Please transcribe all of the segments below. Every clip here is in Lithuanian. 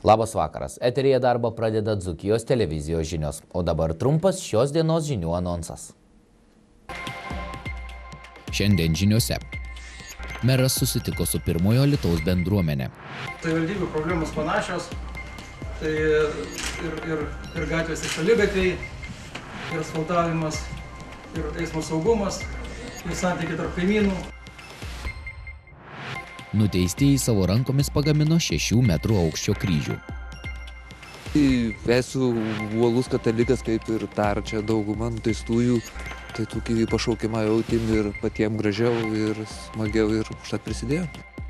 Labas vakaras. Eteryje darbą pradeda Dzūkijos televizijos žinios, o dabar trumpas šios dienos žinių anonsas. Šiandien žiniuose. Meras susitiko su pirmojo Alytaus bendruomenė. Savivaldybių problemos panašios, tai ir gatvės ir šaligatviai, ir asfaltavimas, ir eismo saugumas, ir santykiai tarp kaimynų. Nuteistieji savo rankomis pagamino 6 metrų aukščio kryžių. Esu uolus katalikas, kaip ir dar čia dauguma nuteistųjų, tai tokį pašaukimą jautim ir patiems gražiau ir smagiau ir užtat prisidėjo.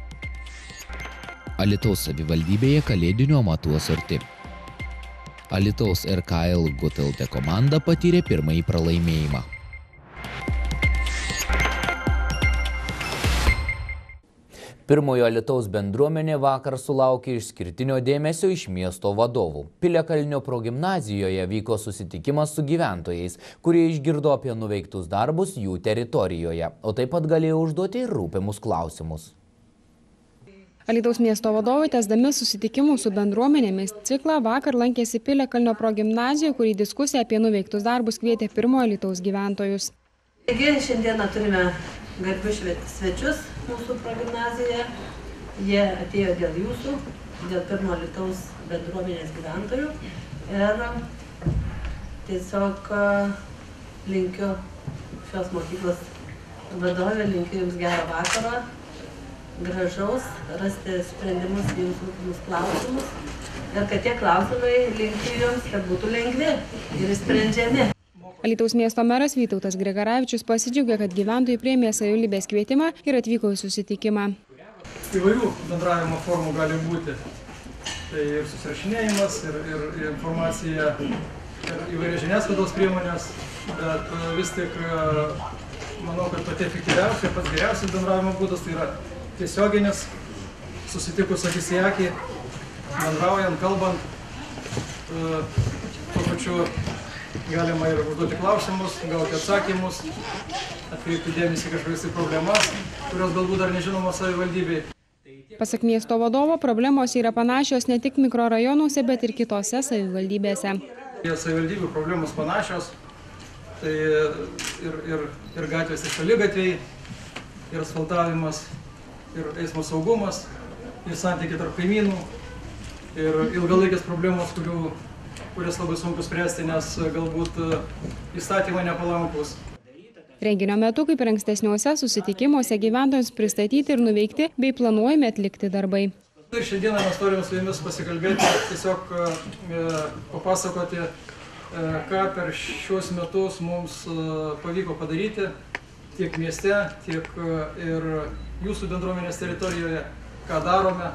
Alytaus savivaldybėje kalėdinių amatų asorti. Alytaus RKL GUT-LT komanda patyrė pirmąjį pralaimėjimą. Pirmojo Alytaus bendruomenė vakar sulaukė išskirtinio dėmesio iš miesto vadovų. Piliakalnio progimnazijoje vyko susitikimas su gyventojais, kurie išgirdo apie nuveiktus darbus jų teritorijoje, o taip pat galėjo užduoti ir rūpimus klausimus. Alytaus miesto vadovai tęsdami susitikimų su bendruomenėmis ciklą vakar lankėsi Piliakalnio progimnazijoje, kurį diskusiją apie nuveiktus darbus kvietė pirmojo Alytaus gyventojus. Taigi, šiandieną turime garbius svečius mūsų progimnazijoje. Jie atėjo dėl jūsų, dėl pirmo Alytaus bendruomenės gyventojų. Ir tiesiog linkiu šios mokyklos vadovė, linkiu jums gerą vakarą, gražaus, rasti sprendimus į jūsų klausimus. Ir kad tie klausimai linkiu jums, kad būtų lengvi ir sprendžiami. Alytaus miesto meras Vytautas Grigaravičius pasidžiaugė, kad gyventojai priėmė savivaldybės kvietimą ir atvyko į susitikimą. Įvairių bendravimo formų gali būti. Tai ir susirašinėjimas, ir informacija, ir įvairias žiniasklaidos priemonės, bet vis tik manau, kad pati efektyviausia ir pats geriausias bendravimo būdas tai yra tiesioginis, susitikus akis į akį, bendraujant, kalbant, tuo pačiu galima ir užduoti klausimus, gauti atsakymus, atkreipti dėmesį kažkokias problemas, kurios galbūt dar nežinomos savivaldybei. Pasak miesto vadovo, problemos yra panašios ne tik mikrorajonuose, bet ir kitose savivaldybėse. Savivaldybių problemos panašios, tai ir gatvės ir šaligatviai, ir asfaltavimas, ir eismo saugumas, ir santykiai tarp kaimynų, ir ilgalaikės problemos, kurias labai sunku spręsti, nes galbūt įstatymai nepalankus. Renginio metu, kaip ir ankstesniuose susitikimuose, gyventojams pristatyti ir nuveikti bei planuojami atlikti darbai. Ir šiandieną mes norime su jumis pasikalbėti, tiesiog papasakoti, ką per šiuos metus mums pavyko padaryti tiek mieste, tiek ir jūsų bendruomenės teritorijoje, ką darome,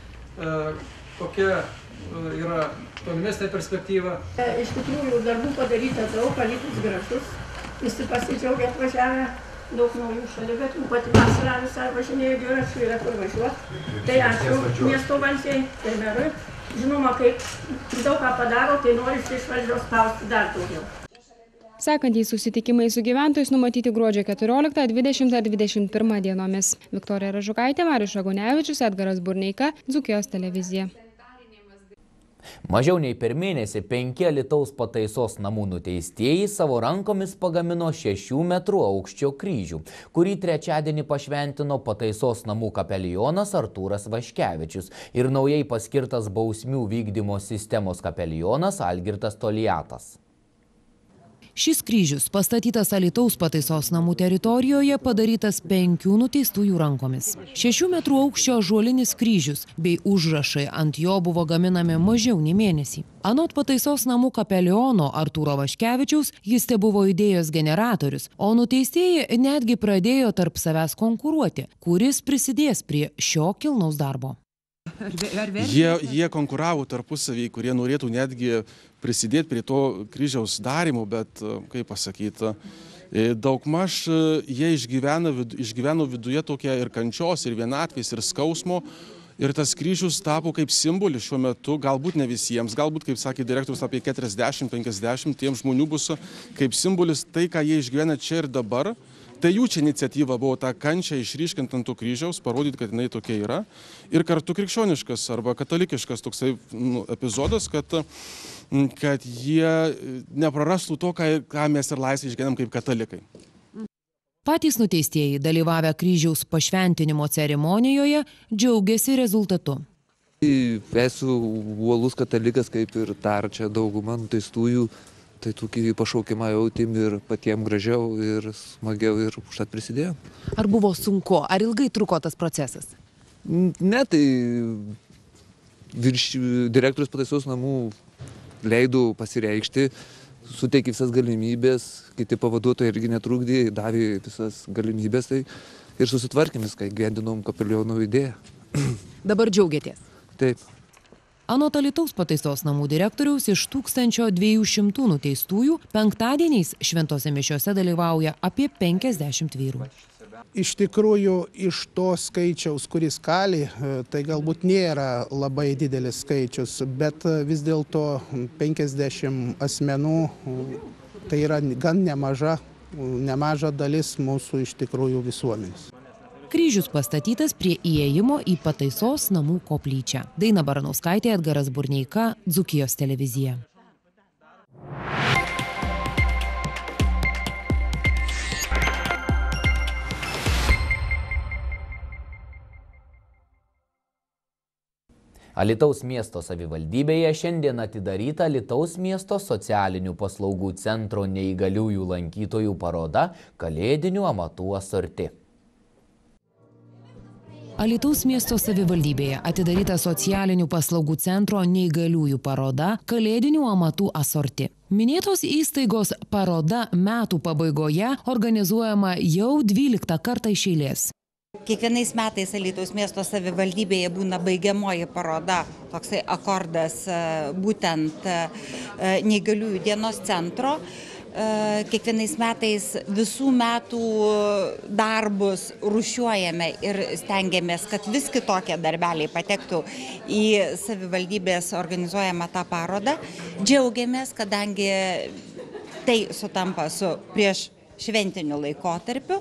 kokia yra tolimesnė perspektyva. Iš tikrųjų, darbų padaryta daug, Alytus gražus, visi pasidžiaugia atvažiavę, daug naujų šaligatvių, pati vasarą visai važinėjau dviračių, yra kur važiuoti. Tai ačiū miesto valdžiai ir merui. Žinoma, kaip daug ką padaro, tai norisi iš valdžios spausti dar daugiau. Sekantys susitikimai su gyventojais numatyti gruodžio 14, 20 ir 21 dienomis. Viktorija Ražukaitė, Marius Šagunevičius, Edgaras Burneika, Dzūkijos televizija. Mažiau nei per mėnesį 5 Alytaus pataisos namų nuteistieji savo rankomis pagamino 6 metrų aukščio kryžių, kurį trečiadienį pašventino pataisos namų kapelionas Artūras Vaškevičius ir naujai paskirtas bausmių vykdymo sistemos kapelionas Algirdas Toliatas. Šis kryžius pastatytas Alytaus pataisos namų teritorijoje padarytas 5 nuteistųjų rankomis. 6 metrų aukščio ąžuolinis kryžius bei užrašai ant jo buvo gaminami mažiau nei mėnesį. Anot pataisos namų kapeliono Artūro Vaškevičiaus jis tebuvo idėjos generatorius, o nuteistieji netgi pradėjo tarp savęs konkuruoti, kuris prisidės prie šio kilnaus darbo. Jie konkuravo tarpusavį, kurie norėtų netgi prisidėti prie to kryžiaus darymo, bet, kaip pasakyti, daugmaž jie išgyveno viduje tokia ir kančios, ir vienatvės, ir skausmo. Ir tas kryžius tapo kaip simbolis šiuo metu, galbūt ne visiems, galbūt, kaip sakė direktorius, apie 40-50 tiems žmonių bus kaip simbolis tai, ką jie išgyvena čia ir dabar, Tai jų čia iniciatyva buvo tą kančią išryškinti ant to kryžiaus, parodyti, kad jinai tokia yra. Ir kartu krikščioniškas arba katalikiškas toksai epizodas, kad jie neprarastų to, ką mes ir laisvę išgyvenam kaip katalikai. Patys nuteistieji, dalyvavę kryžiaus pašventinimo ceremonijoje, džiaugiasi rezultatu. Esu uolus katalikas, kaip ir tarčia dauguma nuteistųjų. Tai tokį pašaukimą jautėm ir patiems gražiau ir smagiau ir užtat prisidėjom. Ar buvo sunku? Ar ilgai truko tas procesas? Ne, tai direktorius pataisos namų leido pasireikšti, suteikė visas galimybės, kiti pavaduotojai irgi netrukdė, davė visas galimybės, tai ir susitvarkėm viską, įgyvendinom kapeliono idėją. Dabar džiaugiatės? Taip. Anot Alytaus pataisos namų direktoriaus, iš 1200 nuteistųjų penktadieniais šventose mišiose dalyvauja apie 50 vyrų. Iš tikrųjų, iš to skaičiaus, kuris kali, tai galbūt nėra labai didelis skaičius, bet vis dėlto 50 asmenų, tai yra gan nemaža dalis mūsų iš tikrųjų visuomenės. Kryžius pastatytas prie įėjimo į pataisos namų koplyčią. Daina Baranauskaitė, Edgaras Burneika, Dzūkijos televizija. Alytaus miesto savivaldybėje šiandien atidaryta Alytaus miesto socialinių paslaugų centro neįgaliųjų lankytojų paroda Kalėdinių amatų asorti. Alytaus miesto savivaldybėje atidaryta socialinių paslaugų centro neįgaliųjų paroda Kalėdinių amatų asorti. Minėtos įstaigos paroda metų pabaigoje organizuojama jau 12 kartą iš eilės. Kiekvienais metais Alytaus miesto savivaldybėje būna baigiamoji paroda, toksai akordas būtent neįgaliųjų dienos centro. Kiekvienais metais visų metų darbus rūšiuojame ir stengiamės, kad vis kitokie darbeliai patektų į savivaldybės organizuojamą tą parodą. Džiaugiamės, kadangi tai sutampa su prieš šventiniu laikotarpiu.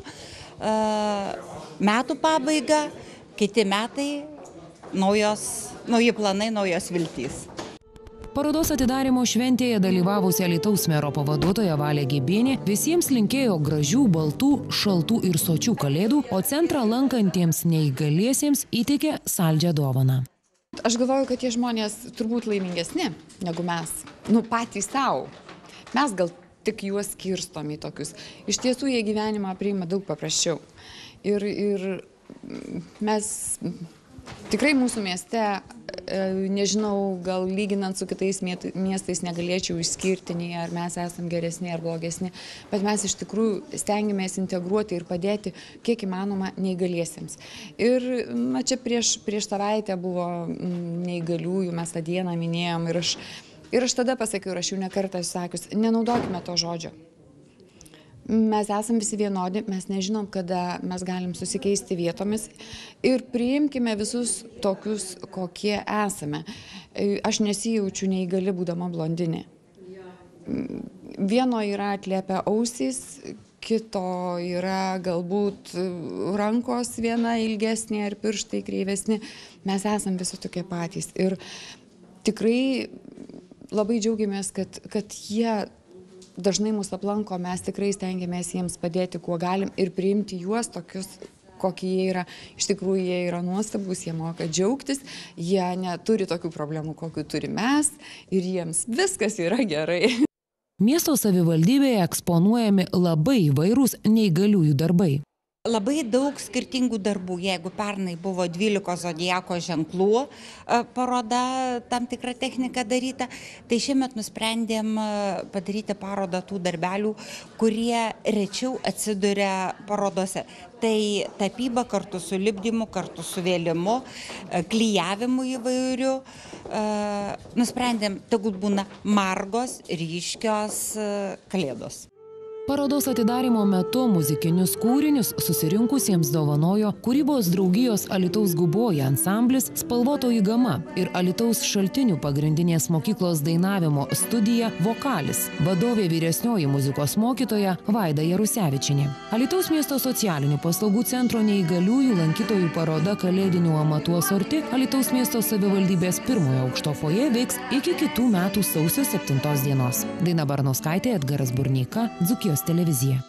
Metų pabaiga, kiti metai, nauji planai, naujos viltys. Parodos atidarymo šventėje dalyvavusi Alytaus mero pavaduotoja Valė Gebienė visiems linkėjo gražių, baltų, šaltų ir sočių kalėdų, o centrą lankantiems neįgaliesiems įteikė saldžią dovaną. Aš galvoju, kad tie žmonės turbūt laimingesni negu mes, patys savo. Mes gal tik juos skirstom į tokius. Iš tiesų jie gyvenimą priima daug paprasčiau. Ir mes tikrai mūsų mieste, nežinau, gal lyginant su kitais miestais negalėčiau išskirti, nei ar mes esam geresni ar blogesni, bet mes iš tikrųjų stengiamės integruoti ir padėti kiek įmanoma neįgaliesiems. Ir čia prieš savaitę buvo neįgaliųjų, mes tą dieną minėjom ir aš tada pasakiau, ir aš jau ne kartą sakius, nenaudokime to žodžio. Mes esam visi vienodi, mes nežinom, kada mes galim susikeisti vietomis ir priimkime visus tokius, kokie esame. Aš nesijaučiu neįgali būdama blondinė. Vieno yra atliepia ausys, kito yra galbūt rankos viena ilgesnė ar pirštai kreivesni. Mes esam visi tokie patys. Ir tikrai labai džiaugiamės, kad jie dažnai mūsų aplanko, mes tikrai stengiamės jiems padėti, kuo galim ir priimti juos tokius, kokie jie yra. Iš tikrųjų, jie yra nuostabus, jie moka džiaugtis, jie neturi tokių problemų, kokių turi mes ir jiems viskas yra gerai. Miesto savivaldybėje eksponuojami labai įvairūs neįgaliųjų darbai. Labai daug skirtingų darbų, jeigu pernai buvo 12 zodiako ženklų paroda, tam tikra technika daryta, tai šiemet nusprendėm padaryti parodą tų darbelių, kurie rečiau atsiduria parodose. Tai tapyba kartu su lipdymu, kartu su vėlimu, klijavimu įvairiu. Nusprendėm, tegul būna margos, ryškios kalėdos. Parodos atidarymo metu muzikinius kūrinius susirinkusiems dovanojo Kūrybos draugijos Alytaus Guboja ansamblis Spalvotoji gama ir Alytaus Šaltinių pagrindinės mokyklos dainavimo studija Vokalis, vadovė vyresnioji muzikos mokytoja Vaida Jarusevičienė. Alytaus miesto socialinių paslaugų centro neįgaliųjų lankytojų paroda Kalėdinių amatų asorti Alytaus miesto savivaldybės pirmojo aukšto fojė veiks iki kitų metų sausio 7 dienos. Daina Barnauskaitė, Edgaras Burneika, Dzūkijos televizija.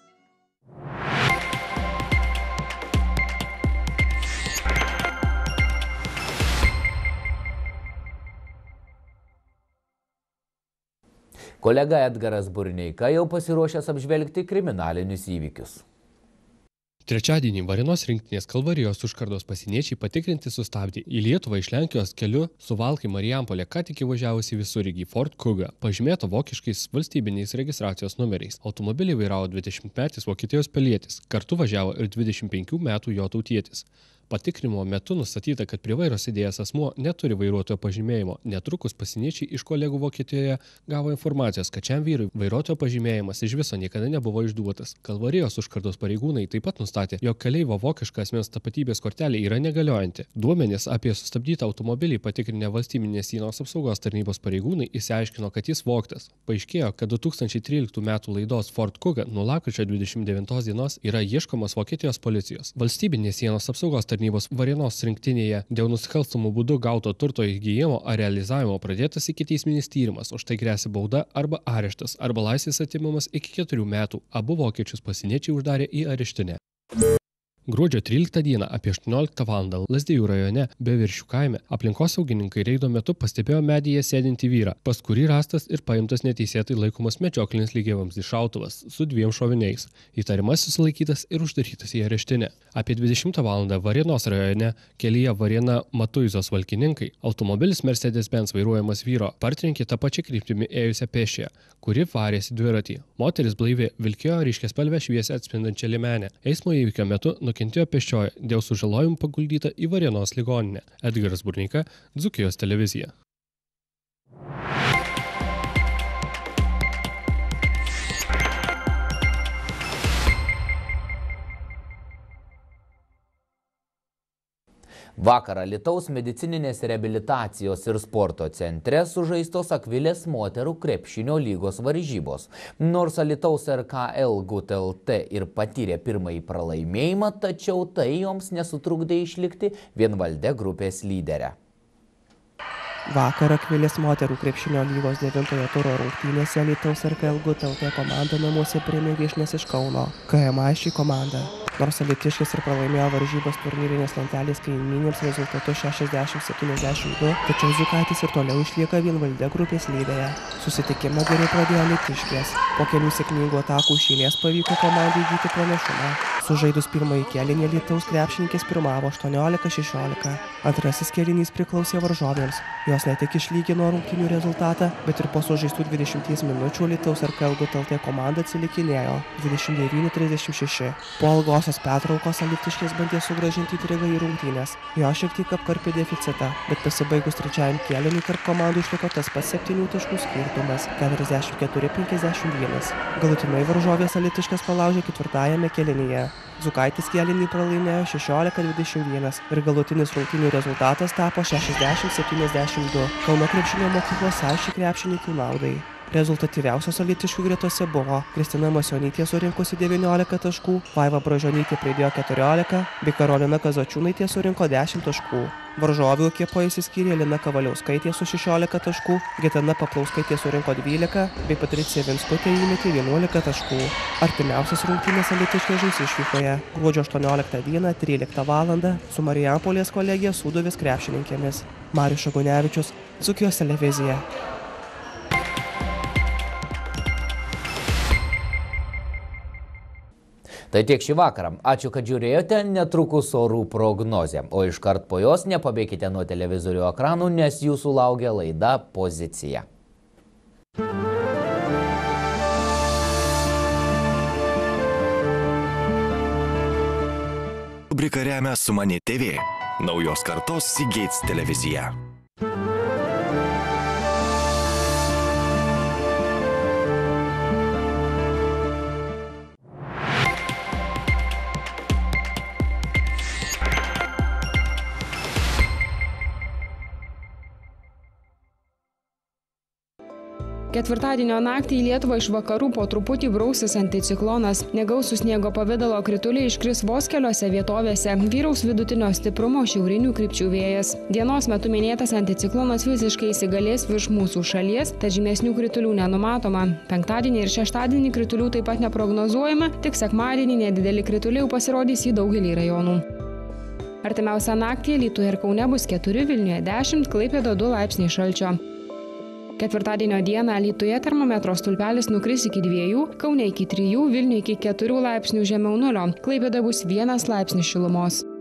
Kolega Edgaras Burneika jau pasiruošęs apžvelgti kriminalinius įvykius. Trečiadienį Varėnos rinktinės Kalvarijos užkardos pasieniečiai patikrinti sustabdė į Lietuvą iš Lenkijos keliu Suvalkai Marijampolė ką tik įvažiavusi visureigį Ford Kuga, pažymėta vokiškais valstybiniais registracijos numeriais. Automobilį vairavo 20-metis Vokietijos pilietis, kartu važiavo ir 25 metų jo tautietis. Patikrinimo metu nustatyta, kad prie vairo sėdėjęs asmuo neturi vairuotojo pažymėjimo. Netrukus pasieniečiai iš kolegų Vokietijoje gavo informacijos, kad šiam vyrui vairuotojo pažymėjimas iš viso niekada nebuvo išduotas. Kalvarijos užkardos pareigūnai taip pat nustatė, jog keleivio vokiška asmens tapatybės kortelė yra negaliojanti. Duomenys apie sustabdytą automobilį patikrinę valstybinės sienos apsaugos tarnybos pareigūnai išsiaiškino, kad jis vogtas. Paaiškėjo, kad 2013 metų laidos Ford Kuga nuo lapkričio 29 dienos yra ieškomas Vokietijos policijos. Valstybinės sienos apsaugos tarnybos Varėnos rinktinėje dėl nusikalstamų būdų gauto turto įgyjimo ar realizavimo pradėtas ikiteisminis tyrimas, už tai gresia bauda arba areštas, arba laisvės atėmimas iki 4 metų. Abu vokiečius pasieniečiai uždarė į areštinę. Gruodžio 13 dieną apie 18 val. Lazdijų rajone Beviršių kaime aplinkosaugininkai reido metu pastebėjo medyje sėdintį vyrą, pas kurį rastas ir paimtas neteisėtai laikomas medžioklinis lygiavamzdis šautuvas su 2 šoviniais. Įtariamasis sulaikytas ir uždarytas į areštinę. Apie 20 val. Varėnos rajone kelyje Varėna-Matuizos valkininkai automobilis Mercedes-Benz vairuojamas vyro partrenkė tą pačią kryptimį ėjusią pėsčiąją, kuri varėsi dviratį. Moteris blaivi vilkėjo ryškiaspalvę šviesią atspindančią liemenę. Eismo įvykio metu nukentėjo pėsčioji, dėl sužalojimų paguldyta į Varėnos ligoninę. Edgaras Burneika, Dzūkijos televizija. Vakar Alytaus medicininės reabilitacijos ir sporto centre sužaistos Akvilės moterų krepšinio lygos varžybos. Nors Alytaus RKL GUT-LT ir patyrė pirmąjį pralaimėjimą, tačiau tai joms nesutrukdė išlikti vienvalde grupės lyderę. Vakar Akvilės moterų krepšinio lygos 9-ojo turo rungtynėse Alytaus RKL GUT-LT komanda namuose priėmė viešnias iš Kauno KMA komanda. Nors alytiškės ir pralaimėjo varžybos turnyrinės lentelės kaimynėms rezultatu 60-72, tačiau Dzūkaitis ir toliau išlieka vienvalde grupės lyderė. Susitikimą geriau pradėjo alytiškės. Po kelių sėkmingų atakų iš eilės pavyko komandai įgyti pranašumą. Sužaidus pirmąjį kėlinį Alytaus krepšininkės pirmavo 18-16. Antrasis kėlinys priklausė varžovėms. Jos ne tik išlygino rungtynių rezultatą, bet ir po sužaistų 20 minučių Alytaus RKL GUT-LT komanda atsilikinėjo 29-36. Po ilgosios pertraukos alytiškės bandė sugrąžinti intrigą į rungtynes. Jo šiek tiek apkarpė deficitą, bet pasibaigus trečiajam kėliniui tarp komandų išliko tas pats 7 taškų skirtumas – 44-51. Galutinai varžovės alytiškės palaužė ketvirtajame kėlinyje. Dzūkaitis kėlinį pralaimėjo 16-21 ir galutinis rungtynių rezultatas tapo 60-72. Kauno krepšinio mokyklos aiškiai krepšininkų naudai. Rezultatyviausios alytiškių gretose buvo Kristina Masionytė surinkusi 19 taškų, Vaiva Bražionytė pridėjo 14 bei Karolina Kazačiūnaitė surinko 10 taškų. Varžovių ekipoje išsiskyrė Lina Kavaliauskaitė su 16 taškų, Gitana Paplauskaitė surinko 12 bei Patricija Vinskutė įmetė 11 taškų. Artimiausias rungtynės alytiškės žais išvykoje gruodžio 18 dieną 13 val. Su Marijampolės kolegija Sūduvės krepšininkėmis. Marius Šagunevičius, Dzūkijos televizija. Tai tiek šį vakarą. Ačiū, kad žiūrėjote, netrukus orų prognozė. O iškart po jos nepabėkite nuo televizorių ekranų, nes jūsų laukia laida Pozicija. Rubrika remia Sumani TV, naujos kartos Seagates televizija. Ketvirtadienio naktį į Lietuvą iš vakarų po truputį brausis anticiklonas. Negausų sniego pavidalo krituliai iškris vos keliose vietovėse. Vyraus vidutinio stiprumo šiaurinių krypčių vėjas. Dienos metu minėtas anticiklonas visiškai įsigalės virš mūsų šalies, tad žymesnių kritulių nenumatoma. Penktadienį ir šeštadienį kritulių taip pat neprognozuojama, tik sekmadienį nedideli krituliai pasirodys į daugelį rajonų. Artimiausią naktį Alytuje ir Kaune bus 4, Vilniuje 10, Klaipėdoje 2 laipsniai šalčio. Ketvirtadienio dieną Alytuje termometro stulpelis nukris iki 2, Kaune iki 3, Vilniuje iki 4 laipsnių žemiau nulio, Klaipėdoje bus 1 laipsnis šilumos.